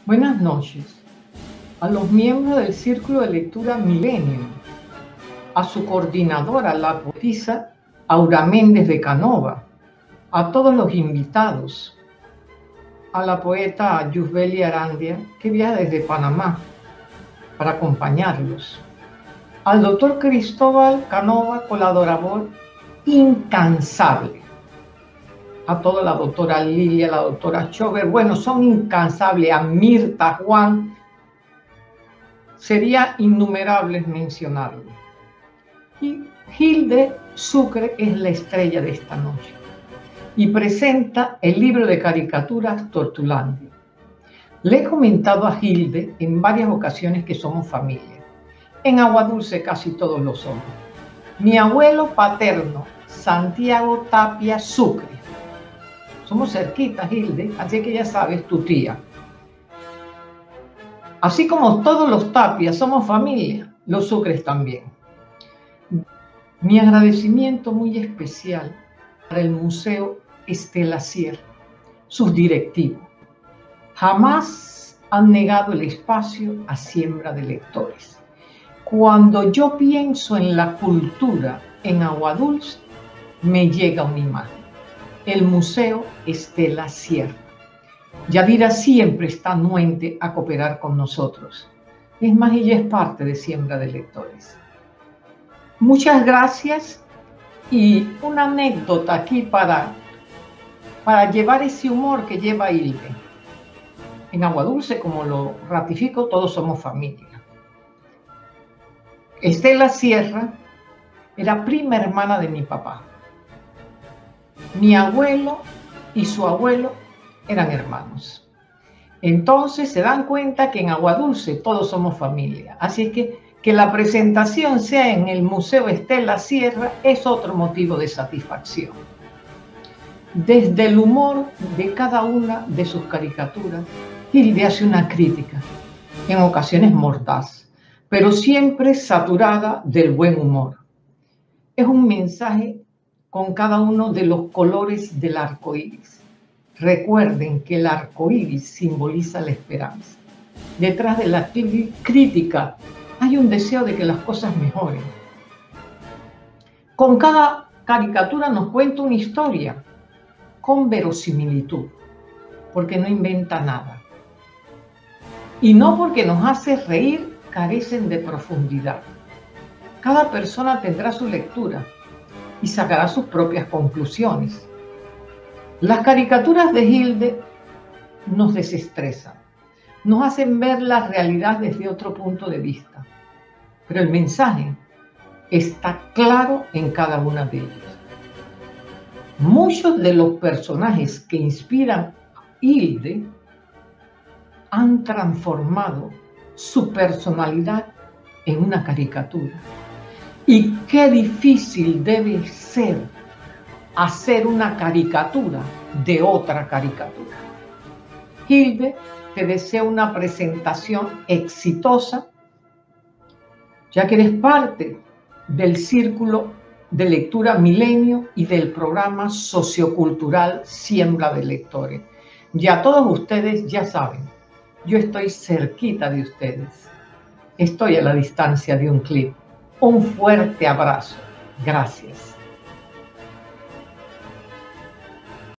Buenas noches a los miembros del Círculo de Lectura Millennium, a su coordinadora, la poetisa Aura Méndez de Canova, a todos los invitados, a la poeta Yusbeli Arandia, que viaja desde Panamá para acompañarlos, al doctor Cristóbal Canova, colaborador incansable, a toda la doctora Lilia, la doctora Chover, bueno, son incansables, a Mirta, Juan, sería innumerables mencionarlo. Y Hilde Sucre es la estrella de esta noche y presenta el libro de caricaturas Tortulandia. Le he comentado a Hilde en varias ocasiones que somos familia. En Agua Dulce casi todos lo somos. Mi abuelo paterno, Santiago Tapia Sucre. Somos cerquitas, Hilde, así que ya sabes, tu tía. Así como todos los Tapias somos familia, los Sucres también. Mi agradecimiento muy especial para el Museo Estela Sierra, sus directivos. Jamás han negado el espacio a siembra de lectores. Cuando yo pienso en la cultura en Agua Dulce, me llega una imagen. El Museo Estela Sierra. Yadira siempre está anuente a cooperar con nosotros. Es más, ella es parte de Siembra de Lectores. Muchas gracias y una anécdota aquí para llevar ese humor que lleva Hilde. En Agua Dulce, como lo ratifico, todos somos familia. Estela Sierra era prima hermana de mi papá. Mi abuelo y su abuelo eran hermanos. Entonces se dan cuenta que en Agua Dulce todos somos familia. Así que la presentación sea en el Museo Estela Sierra es otro motivo de satisfacción. Desde el humor de cada una de sus caricaturas, Hilde hace una crítica, en ocasiones mordaz, pero siempre saturada del buen humor. Es un mensaje con cada uno de los colores del arco iris. Recuerden que el arco iris simboliza la esperanza. Detrás de la crítica hay un deseo de que las cosas mejoren. Con cada caricatura nos cuenta una historia con verosimilitud, porque no inventa nada. Y no porque nos hace reír, carecen de profundidad. Cada persona tendrá su lectura y sacará sus propias conclusiones. Las caricaturas de Hilde nos desestresan, nos hacen ver la realidad desde otro punto de vista, pero el mensaje está claro en cada una de ellas. Muchos de los personajes que inspiran a Hilde han transformado su personalidad en una caricatura. Y qué difícil debe ser hacer una caricatura de otra caricatura. Hilde te desea una presentación exitosa, ya que eres parte del Círculo de Lectura Milenio y del programa sociocultural Siembra de Lectores. Ya todos ustedes ya saben, yo estoy cerquita de ustedes. Estoy a la distancia de un clic. Un fuerte abrazo. Gracias.